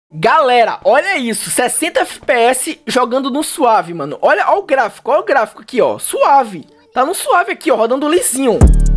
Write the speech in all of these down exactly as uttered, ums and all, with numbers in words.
Galera, olha isso, sessenta F P S jogando no suave, mano. Olha, olha o gráfico, olha o gráfico aqui, ó, suave. Tá no suave aqui, ó, rodando lisinho.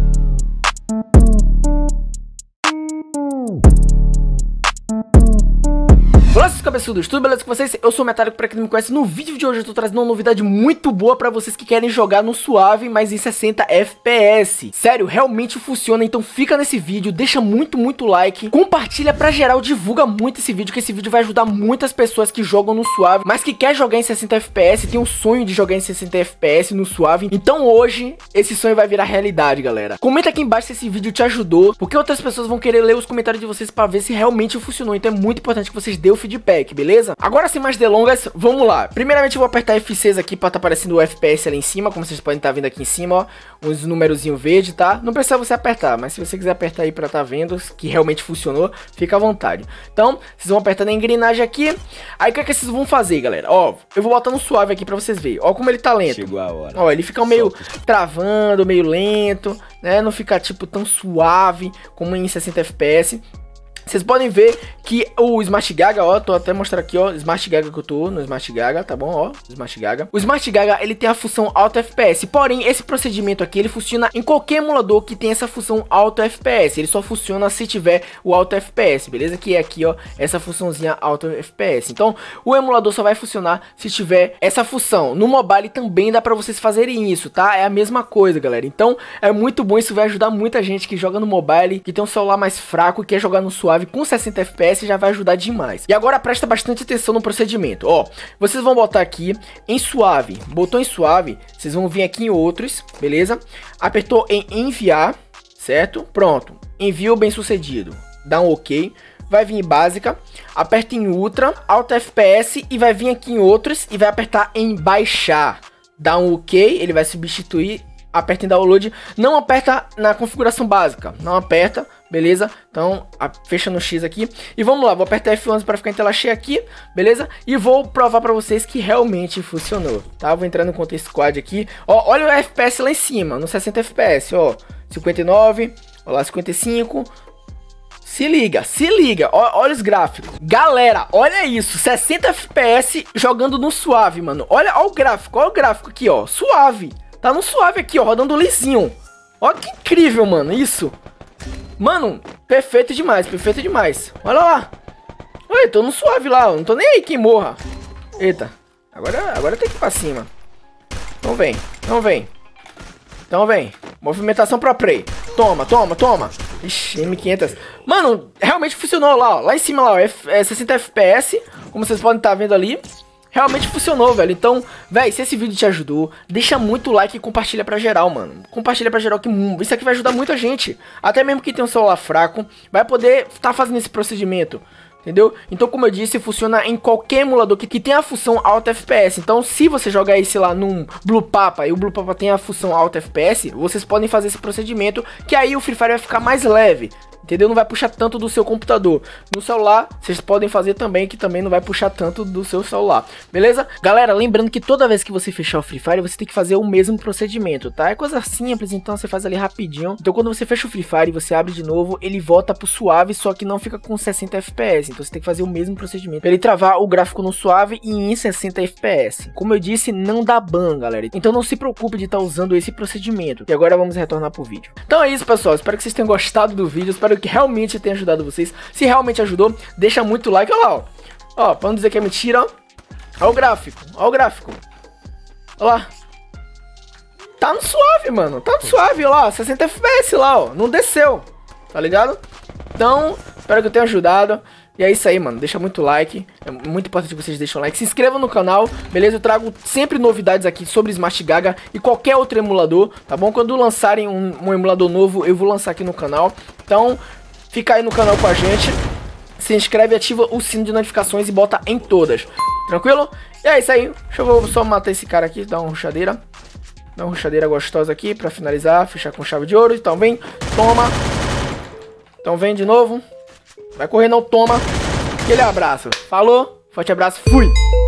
Olá, seus cabeçudos, tudo beleza com vocês? Eu sou o Metálico, pra quem não me conhece. No vídeo de hoje eu tô trazendo uma novidade muito boa pra vocês que querem jogar no suave, mas em sessenta F P S. Sério, realmente funciona, então fica nesse vídeo, deixa muito, muito like, compartilha pra geral, divulga muito esse vídeo, que esse vídeo vai ajudar muitas pessoas que jogam no suave, mas que quer jogar em sessenta F P S, tem um sonho de jogar em sessenta F P S no suave. Então hoje, esse sonho vai virar realidade, galera. Comenta aqui embaixo se esse vídeo te ajudou, porque outras pessoas vão querer ler os comentários de vocês pra ver se realmente funcionou. Então é muito importante que vocês dêem o feedback, beleza? Agora, sem mais delongas, vamos lá. Primeiramente eu vou apertar F seis aqui pra tá aparecendo o F P S ali em cima, como vocês podem estar vendo aqui em cima, ó, uns numerozinho verde, tá? Não precisa você apertar, mas se você quiser apertar aí pra tá vendo que realmente funcionou, fica à vontade. Então, vocês vão apertar na engrenagem aqui. Aí o que é que vocês vão fazer, galera? Ó, eu vou botar no suave aqui pra vocês verem. Ó como ele tá lento. Chegou a hora. Ó, ele fica meio travando, meio lento, né? Não fica tipo tão suave como em sessenta F P S. Vocês podem ver que o Smart Gaga, ó, tô até mostrando aqui, ó, Smart Gaga que eu tô no Smart Gaga, tá bom, ó, Smart Gaga. O Smart Gaga, ele tem a função Auto F P S, porém, esse procedimento aqui, ele funciona em qualquer emulador que tem essa função Auto F P S, ele só funciona se tiver o Auto F P S, beleza? Que é aqui, ó, essa funçãozinha Auto F P S. Então, o emulador só vai funcionar se tiver essa função. No mobile também dá pra vocês fazerem isso, tá? É a mesma coisa, galera. Então, é muito bom, isso vai ajudar muita gente que joga no mobile, que tem um celular mais fraco, quer jogar no suave com sessenta F P S, já vai ajudar demais. E agora presta bastante atenção no procedimento. Ó, vocês vão botar aqui em suave, botou em suave, vocês vão vir aqui em outros, beleza? Apertou em enviar, certo? Pronto, envio bem sucedido. Dá um ok. Vai vir em básica, aperta em ultra, alto F P S e vai vir aqui em outros e vai apertar em baixar. Dá um ok, ele vai substituir. Aperta em download, não aperta na configuração básica, não aperta, beleza? Então, a, fecha no X aqui. E vamos lá, vou apertar F onze para ficar em tela cheia aqui, beleza? E vou provar para vocês que realmente funcionou, tá? Vou entrar no contexto squad aqui. Ó, olha o F P S lá em cima, no sessenta F P S, ó. cinquenta e nove, ó lá, cinquenta e cinco. Se liga, se liga, ó, olha os gráficos. Galera, olha isso, sessenta F P S jogando no suave, mano. Olha, olha o gráfico, olha o gráfico aqui, ó, suave. Tá no suave aqui, ó, rodando lisinho. Ó que incrível, mano, isso. Mano, perfeito demais, perfeito demais. Olha lá. Oi, tô no suave lá, ó, não tô nem aí que morra. Eita, agora, agora tem que ir pra cima. Então vem, então vem. Então vem. Movimentação pro play. Toma, toma, toma. Ixi, M quinhentos. Mano, realmente funcionou lá, ó. Lá em cima, lá, ó, F é sessenta F P S. Como vocês podem estar vendo ali. Realmente funcionou, velho. Então, velho, se esse vídeo te ajudou, deixa muito like e compartilha pra geral, mano. Compartilha pra geral que isso aqui vai ajudar muita gente. Até mesmo quem tem um celular fraco vai poder tá fazendo esse procedimento. Entendeu? Então, como eu disse, funciona em qualquer emulador que, que tem a função Auto F P S. Então, se você jogar aí, sei lá, num Blue Papa e o Blue Papa tem a função Auto F P S, vocês podem fazer esse procedimento, que aí o Free Fire vai ficar mais leve. Entendeu? Não vai puxar tanto do seu computador. No celular, vocês podem fazer também, que também não vai puxar tanto do seu celular. Beleza? Galera, lembrando que toda vez que você fechar o Free Fire, você tem que fazer o mesmo procedimento, tá? É coisa simples, então você faz ali rapidinho. Então quando você fecha o Free Fire e você abre de novo, ele volta pro suave, só que não fica com sessenta F P S. Então você tem que fazer o mesmo procedimento pra ele travar o gráfico no suave e em sessenta F P S. Como eu disse, não dá ban, galera. Então não se preocupe de estar usando esse procedimento. E agora vamos retornar pro vídeo. Então é isso, pessoal. Espero que vocês tenham gostado do vídeo. Espero que realmente tenha ajudado vocês. Se realmente ajudou, deixa muito like. Olha lá, ó. Ó, pra não dizer que é mentira, ó. Olha o gráfico. Olha o gráfico. Olha lá. Tá no suave, mano. Tá no suave, olha lá. sessenta F P S lá, ó. Não desceu. Tá ligado? Então, espero que eu tenha ajudado. E é isso aí, mano, deixa muito like. É muito importante que vocês deixem o like. Se inscrevam no canal, beleza? Eu trago sempre novidades aqui sobre Smart Gaga e qualquer outro emulador, tá bom? Quando lançarem um, um emulador novo, eu vou lançar aqui no canal. Então, fica aí no canal com a gente. Se inscreve, ativa o sino de notificações e bota em todas. Tranquilo? E é isso aí. Deixa eu só matar esse cara aqui, dar uma ruchadeira. Dar uma ruchadeira gostosa aqui pra finalizar, fechar com chave de ouro. Então vem, toma. Então vem de novo. Vai correr, não, toma. Aquele abraço. Falou, forte abraço, fui!